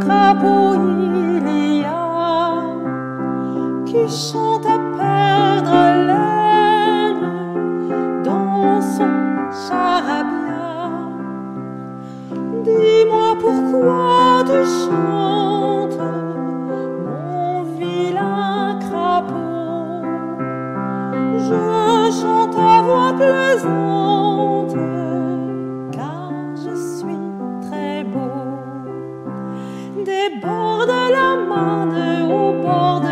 crapaud il y a qui chante à perdre l'aile dans son charabia. Dis-moi pourquoi tu chantes, mon vilain crapaud. Je chante à voix plaisante, car je suis très beau. Des bords de la Marne au bord de